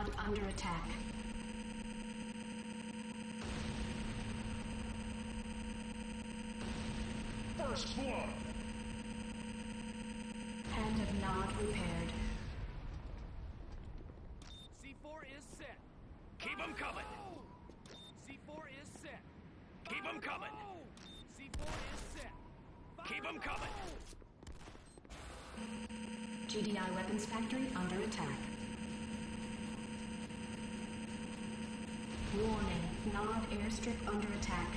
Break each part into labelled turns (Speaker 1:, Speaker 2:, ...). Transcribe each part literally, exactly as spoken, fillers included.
Speaker 1: Nod under attack.
Speaker 2: First blood.
Speaker 1: Hand of Nod repaired.
Speaker 3: C four is set.
Speaker 4: Keep them coming.
Speaker 3: C four is set.
Speaker 4: Keep them coming.
Speaker 3: C four is set.
Speaker 4: Keep them coming.
Speaker 1: G D I weapons factory under attack. Warning, Nod airstrip under attack.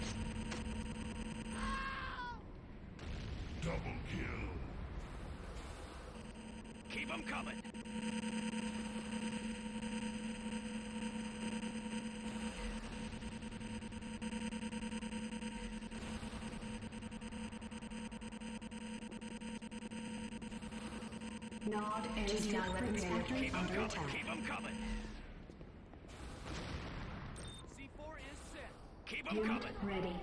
Speaker 2: Double kill.
Speaker 4: Keep them coming.
Speaker 1: Nod airstrip weapons factory
Speaker 4: Keep them
Speaker 1: under
Speaker 4: coming.
Speaker 1: attack.
Speaker 4: Keep them coming.
Speaker 3: C four is set.
Speaker 4: Keep them
Speaker 1: Unit
Speaker 4: coming.
Speaker 1: ready.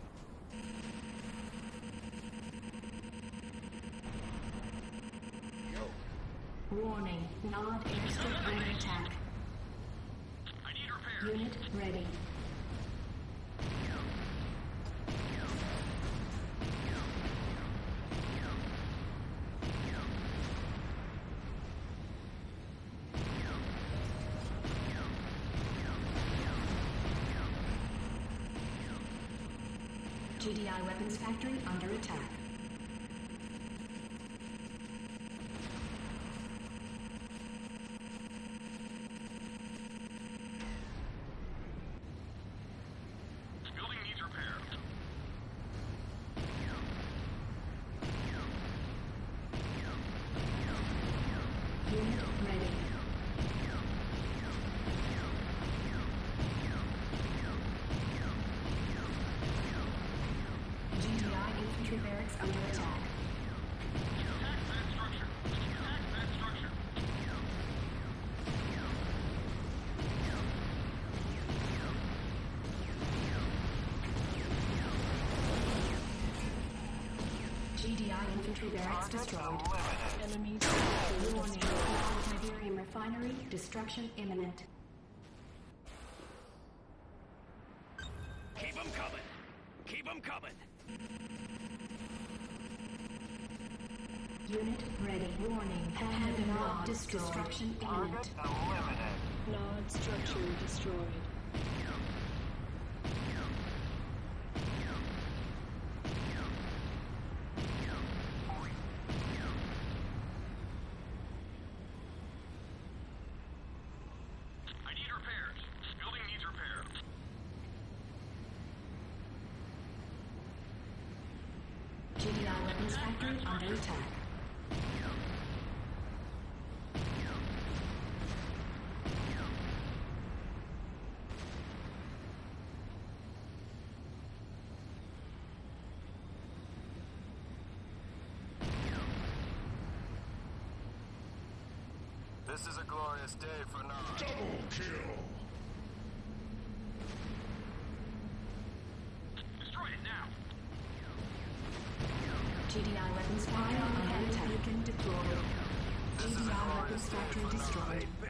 Speaker 1: Warning, Nod airstrip under attack.
Speaker 4: I need repair.
Speaker 1: Unit ready. G D I weapons factory under attack.
Speaker 4: Building needs repair.
Speaker 1: Unit ready. G D I infantry barracks under attack.
Speaker 4: Attack that structure. Attack that structure.
Speaker 1: G D I infantry barracks destroyed. Enemy warning. Tiberium refinery destruction imminent.
Speaker 4: Keep them coming. Keep them coming.
Speaker 1: Unit ready. Warning. Hand of Nod destruction imminent.
Speaker 5: Nod structure destroyed.
Speaker 4: I need repairs. Building needs repair.
Speaker 1: G D I weapons factory under attack.
Speaker 6: This is a glorious day for Nod.
Speaker 2: Double kill.
Speaker 4: Destroy it now.
Speaker 1: G D I weapons factory under attack. Beacon deployed.
Speaker 6: This
Speaker 1: G
Speaker 6: is
Speaker 1: D
Speaker 6: a
Speaker 1: I
Speaker 6: glorious
Speaker 1: weapons
Speaker 6: day
Speaker 1: factory
Speaker 6: for
Speaker 1: destroyed.
Speaker 6: Nod.